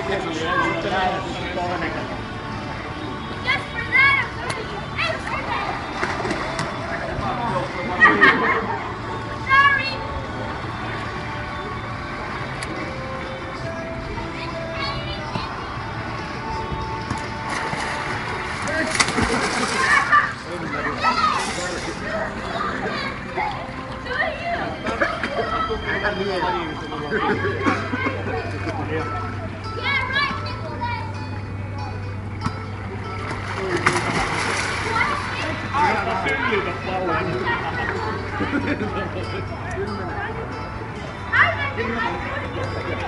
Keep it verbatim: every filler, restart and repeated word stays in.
for that, I'm going to answer that. Sorry. Yeah, right, Nicholas. I'll show you the flowers. I